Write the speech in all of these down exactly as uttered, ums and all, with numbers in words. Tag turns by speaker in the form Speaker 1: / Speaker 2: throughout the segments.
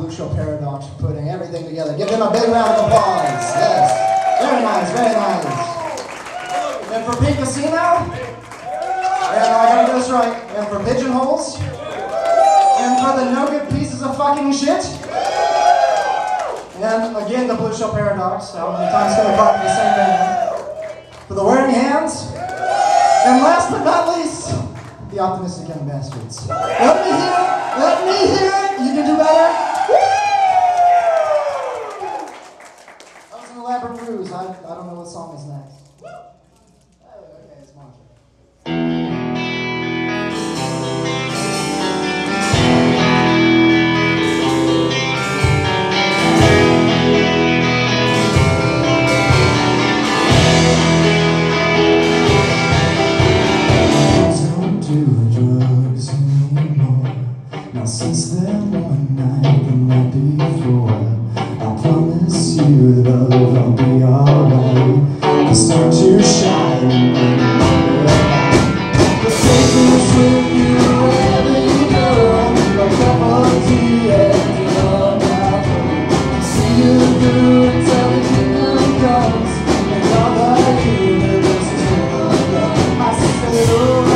Speaker 1: Blue Shell Paradox for putting everything together. Give them a big round of applause. Yes. Very nice, very nice. And for Pink Casino, and I gotta get this right, and for Pigeonholes, and for the no good pieces of fucking shit, and again the Blue Shell Paradox, how many times can I call it the same thing, for the Wearing Hands, and last but not least, the Optimistic Young Bastards. Let me hear it, let me hear it, you can do better. That was an elaborate ruse, I, I don't know what song is next. Okay, it's Monster.
Speaker 2: Since that one night the night before, I promise you that I'll be alright. It's time to shine and remember but take this with you wherever you go. A cup of tea and your mouth. See you through until the kingdom comes, and all the universe is gone. I say, oh,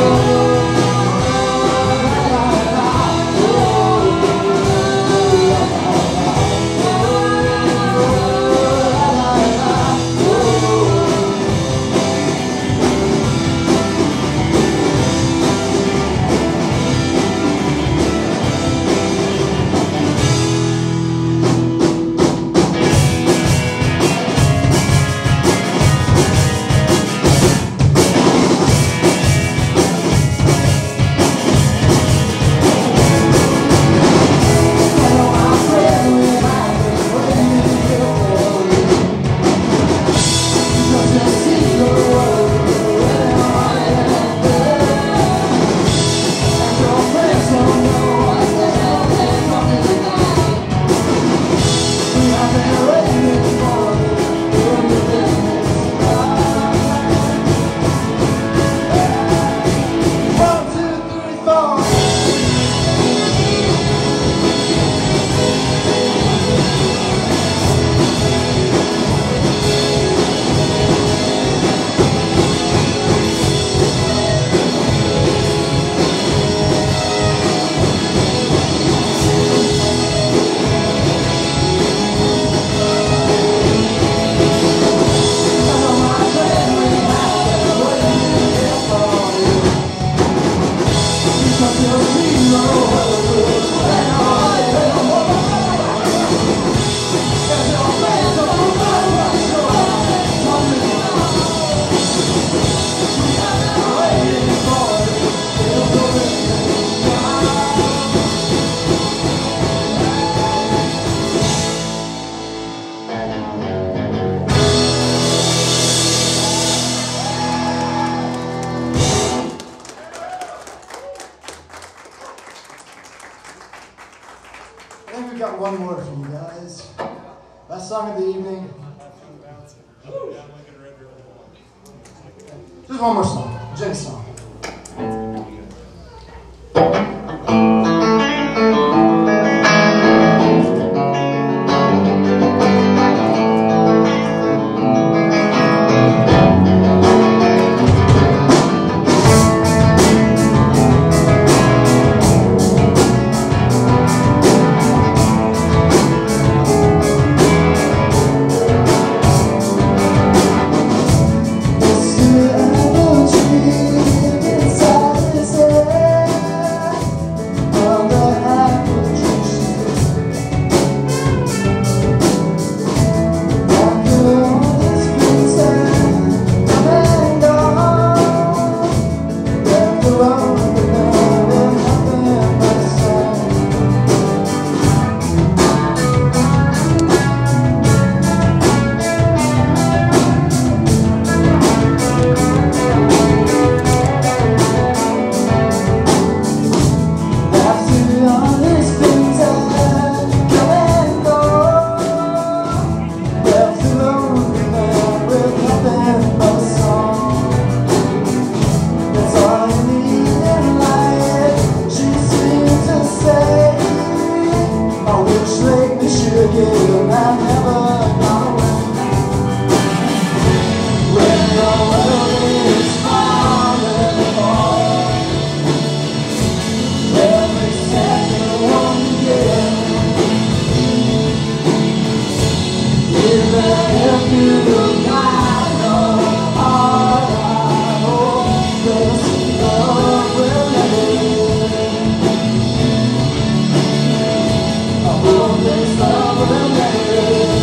Speaker 1: one more for you guys. Last song of the evening. Just one more song. Jen's song.
Speaker 2: It's the apple tree. miss you again. I've never gone away. When the world is falling apart, every second won't begin. Even if you got no heart, I hope this love will live. I hope this love will live.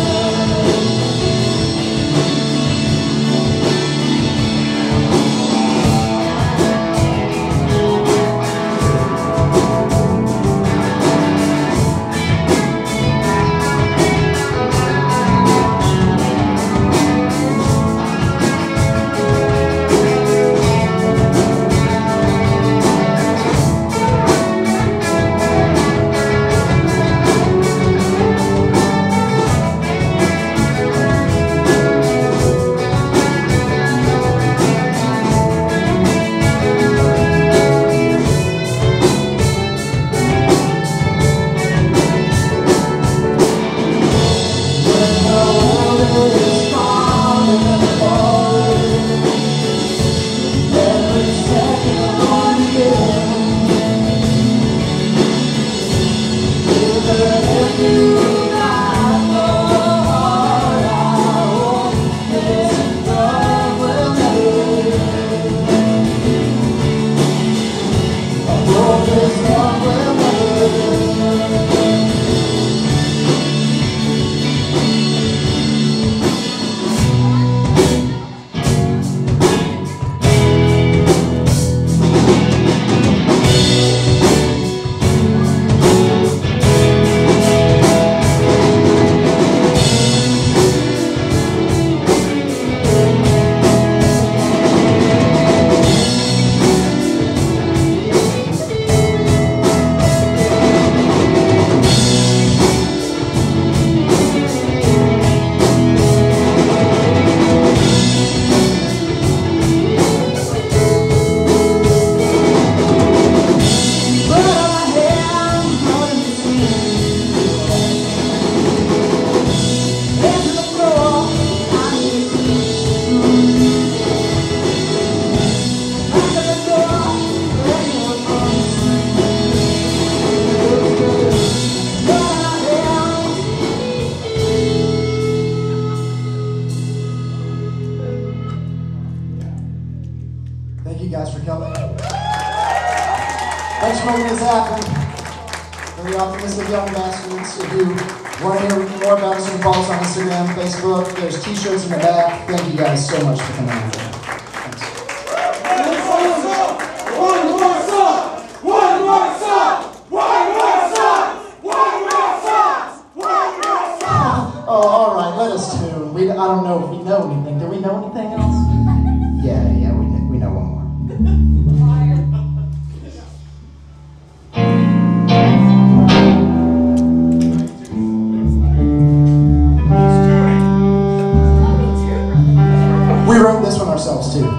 Speaker 1: Thank you guys for coming. Thanks for making this happen. For the Optimistic Young Bastards. If you want to hear more about us, you can follow us on Instagram, Facebook. There's t-shirts in the back. Thank you guys so much for coming out. Thanks.
Speaker 3: One more song! One more song! One more song! One more song! One more song!
Speaker 1: Oh, all right. Let us tune. We, I don't know if we know anything. Do we know anything else? Yeah, yeah, we know, we know one more. We wrote this one ourselves too.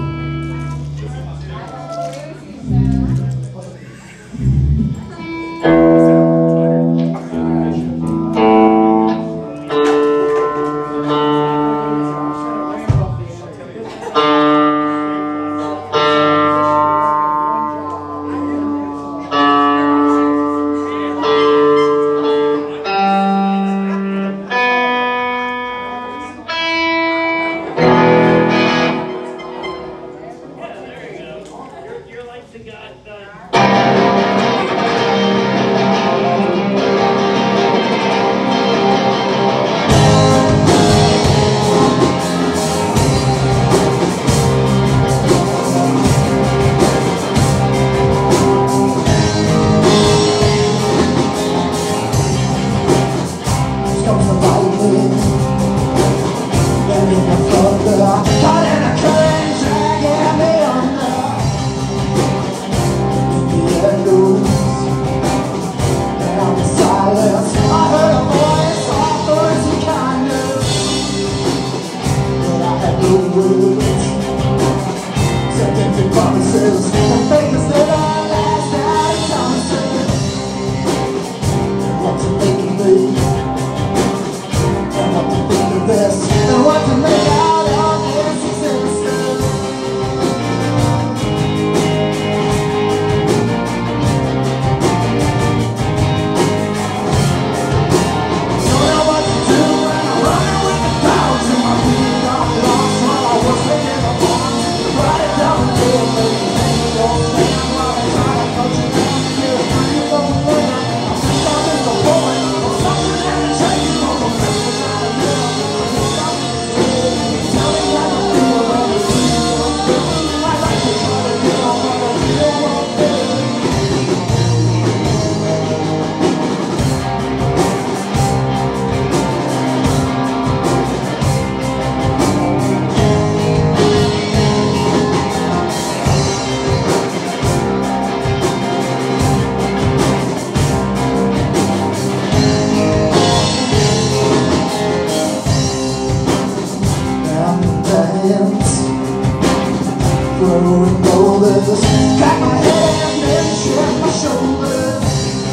Speaker 2: growing boulders. Crack my head and shrug my shoulders.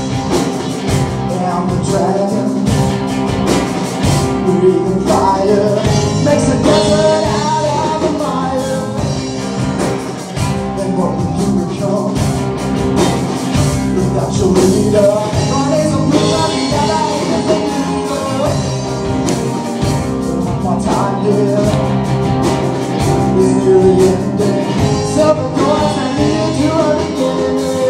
Speaker 2: I'm the dragon, breathing fire, makes a desert out of a mire. Then what will you become without your leader? One is a blue, the other is a leader. One more time here is nearly ending. Seven doors that lead to a beginning.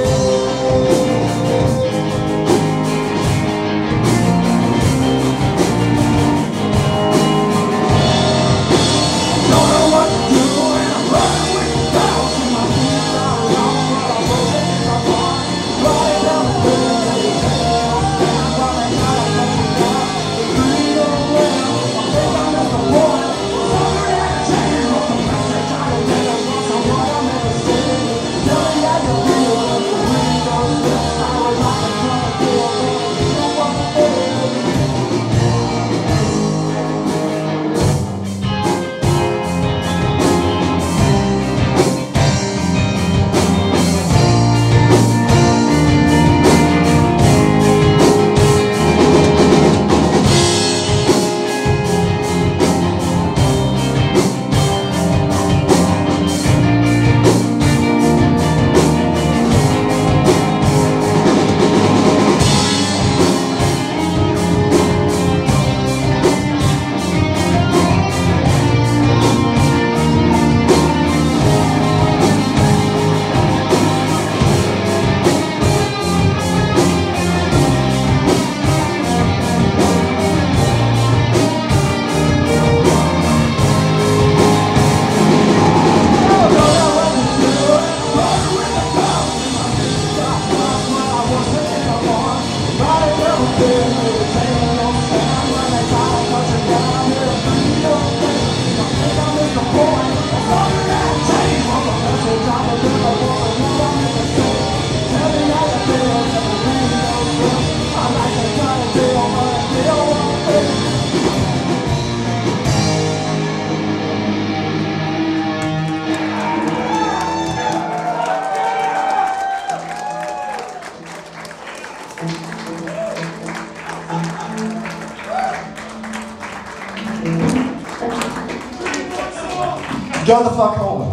Speaker 1: Go the fuck home.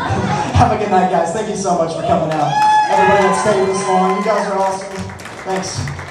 Speaker 1: Have a good night, guys. Thank you so much for coming out. Everybody that stayed this long, you guys are awesome. Thanks.